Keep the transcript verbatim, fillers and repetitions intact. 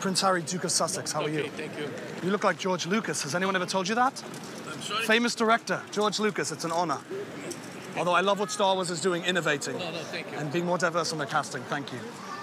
Prince Harry, Duke of Sussex. How are okay, you? Thank you. You look like George Lucas. Has anyone ever told you that? I'm sorry? Famous director, George Lucas. It's an honor. Although I love what Star Wars is doing, innovating. No, no, thank you. And being more diverse on the casting. Thank you.